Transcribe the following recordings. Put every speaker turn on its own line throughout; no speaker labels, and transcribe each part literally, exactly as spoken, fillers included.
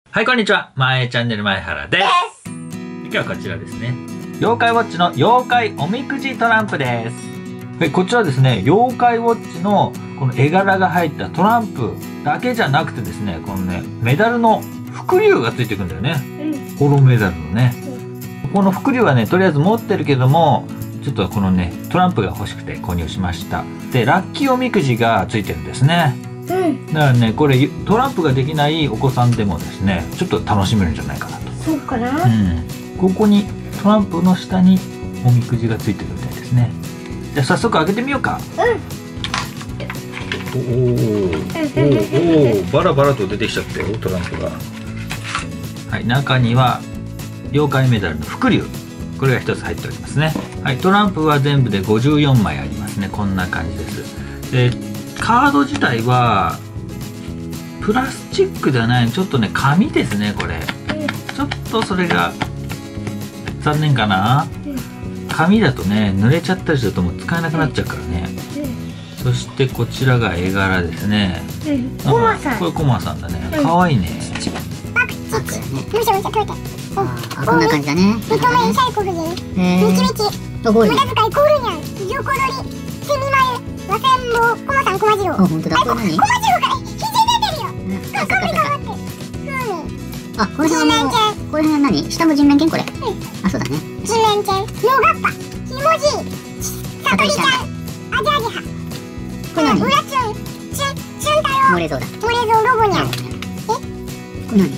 はい、こんにちは。まえチャンネル前原です。今日はこちらですね。妖怪ウォッチの妖怪おみくじトランプです。はい、こちらですね、妖怪ウォッチのこの絵柄が入ったトランプだけじゃなくてですね、このね、メダルの伏竜がついてくるんだよね。うん、ホロメダルのね。うん、この伏竜はね、とりあえず持ってるけども、ちょっとこのね、トランプが欲しくて購入しました。で、ラッキーおみくじがついてるんですね。うん、だからね、これトランプができないお子さんでもですね、ちょっと楽しめるんじゃないかなと。
そうかな。
うん、ここにトランプの下におみくじがついてるみたいですね。じゃあ早速開けてみようか。うん、おおおお、バラバラと出てきちゃったよ、トランプが。はい、中には妖怪メダルの伏竜、これが一つ入っておりますね。はい、トランプは全部でごじゅうよんまいありますね。こんな感じです。でカード自体はプラスチックではない、ちょっとね紙ですね。これちょっとそれが残念かな。紙だとね濡れちゃったりするともう使えなくなっちゃうからね。そしてこちらが絵柄ですね。
コマさん、
これコマさんだね。かわいいね。
パクチックむしゃむしゃ取れて、あ、こんな感じだね。認めんシャイコフジみちみち無駄遣いコールニャンジョコドリセミマユ和千坊コマさんコマジロウ。あ、本当だ。これ何？コマジロウから肘出てるよ。あ、そっかそっか。あ、これはもうこれは何？下の人面犬これ。あ、そうだね。人面犬ノーガッパひもじさとりちゃんアジアギハ。これ何？ウラチュンチュンチュン太郎。モレゾウだ。モレゾウロボニャン。え？これ何？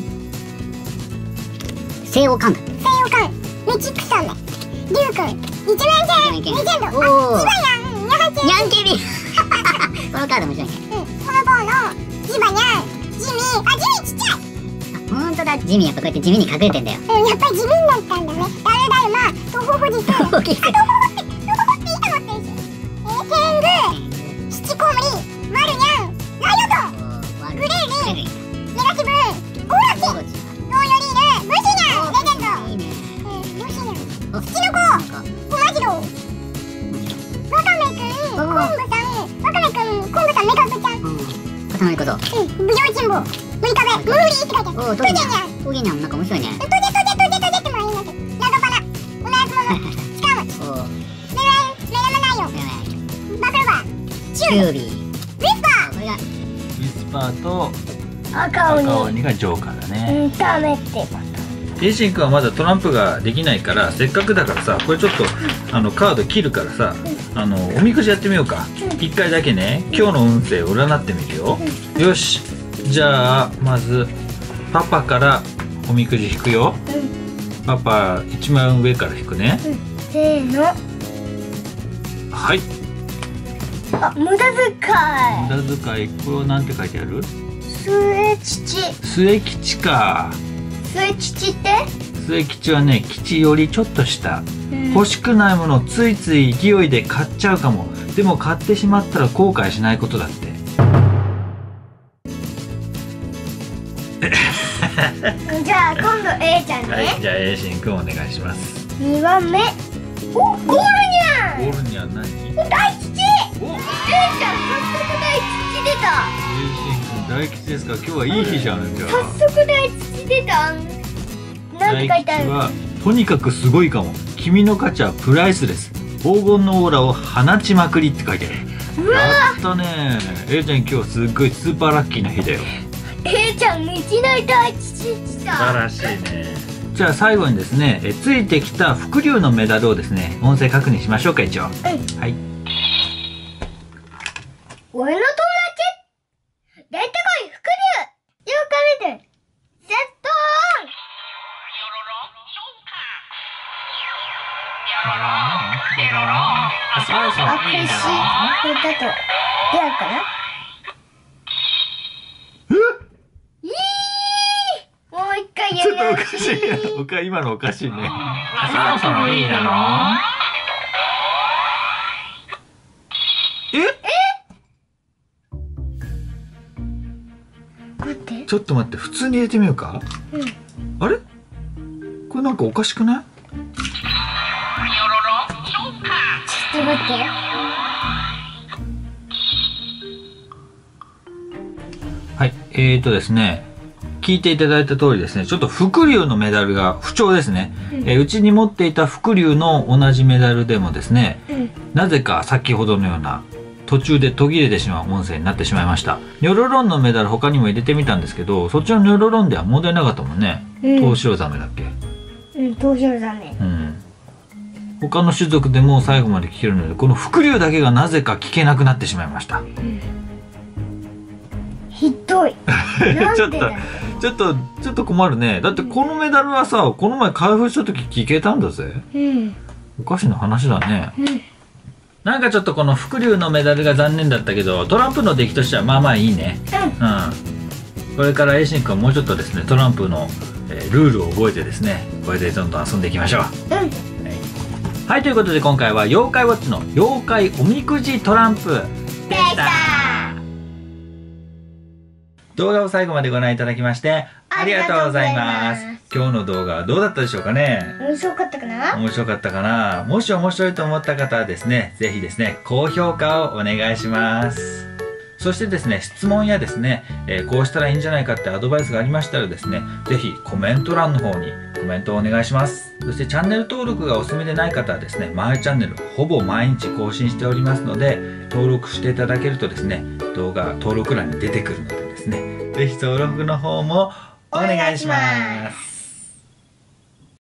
西洋カンだ。西洋カンメチックさんね。リュウ君一面犬レジェンド。あ、ジバヤンニャハチニャンケビこのカード面白いね。うん、この棒のジバニャンジミー、あ、ジミーちっちゃい。あ、ほんとだ。ジミーやっぱこうやって地味に隠れてんだよ。うん、やっぱり地味になったんだね。ダルダルマトホホジスあ、トホホってトホホって板持ってるし。えー、テングシチコムリワルニャンライオトグレーリンネガティブオーラキローヨリーヌブシニャンレジェンド。いいね。うん、ブシニャンツチノココマジロウワカメくんコングさん、ワカメくんコングさんメカブちゃん。固まりこと。うん、ブジョウチンボムリカベムーリーって書いてある。おー、トゲニャントゲニャンなんか面白いね。トゲトゲトゲトゲってもいいなって。ナドバナウナヤツモノチカムチメラメラマナイオバフロバーチュービーウィスパー。これがウ
ィスパーと
赤鬼
赤鬼がジョーカーだね。
うん、ダメってまた。
エイシン君はまだトランプができないから、せっかくだからさ、これちょっとあのカード切るからさ、あのおみくじやってみようか。一回だけね、今日の運勢を占ってみるよ。よし、じゃあまずパパからおみくじ引くよ。パパ一番上から引くね。
せーの。
はい。
あ、無駄遣い。
無駄遣い、これはなんて書いてある？
末吉。
末吉か。
末吉って？
末吉はね、吉よりちょっと下、うん、欲しくないものをついつい勢いで買っちゃうかも。でも買ってしまったら後悔しないことだって。
じゃあ今度 A ちゃんね。
はい、じゃあ A シンくんお願いします。
にばんめ。お、ゴールニャン。
ゴールニャン何？
大吉。お、A ちゃん早速大吉出た。
A シンくん大吉ですか？今日はいい日じゃん。じゃあ
早速大吉出た。なんて書いてある？
大吉はとにかくすごいかも。君の価値はプライスレス。黄金のオーラを放ちまくりって書いてある。
うわ
やったね。 A ちゃん今日すっごいスーパーラッキーな日だよ。
A ちゃんいきなり大吉来た。
素晴らしいね。じゃあ最後にですね、えついてきた伏竜のメダルをですね、音声確認しましょうか。一応、うん、はい。
俺の友達出てこい伏竜妖怪メダルセットオン。
あ、そうそう。
あ、これ C これだと出るかな。えー、もう一回やる。
ちょっとおかしい。おか今のおかしいね。あ、そろそろいいだろ。え？
待って。
ちょっと待って、普通に入れてみようか。うん。あれ？これなんかおかしくない？
ちょっと待って。
はい、えーとですね、 聞いていただいた通りですね、ちょっと伏龍のメダルが不調ですね。うん、えー、うちに持っていた伏龍の同じメダルでもですね、うん、なぜか先ほどのような途中で途切れてしまう音声になってしまいました。ニョロロンのメダル他にも入れてみたんですけど、そっちのニョロロンでは問題なかったもんね。トウシロザメだっけ？
うん、トウシロザメ。うん。
他の種族でも最後まで聞けるので、この伏龍だけがなぜか聞けなくなってしまいました。うん、
ひどい。
ちょっとちょっとちょっと困るね。だってこのメダルはさ、この前開封した時聞けたんだぜ。うん。おかしな話だね。うん。なんかちょっとこの伏龍のメダルが残念だったけど、トランプの出来としてはまあまあいいね。うん。うん、これからエイシンくんもうちょっとですね、トランプの、えー、ルールを覚えてですね、これでどんどん遊んでいきましょう。うん。はい、はい、ということで今回は妖怪ウォッチの妖怪おみくじトランプでした。動画を最後までご覧いただきましてありがとうございます。今日の動画はどうだったでしょうかね。
面白かったかな。
面白かったかな。もし面白いと思った方はですね、ぜひですね、高評価をお願いします。そしてですね、質問やですね、えー、こうしたらいいんじゃないかってアドバイスがありましたらですね、ぜひコメント欄の方にコメントをお願いします。そしてチャンネル登録がお済みでない方はですね、マイチャンネルほぼ毎日更新しておりますので、登録していただけるとですね、動画登録欄に出てくるのでですね、ぜひ登録の方もお願いします。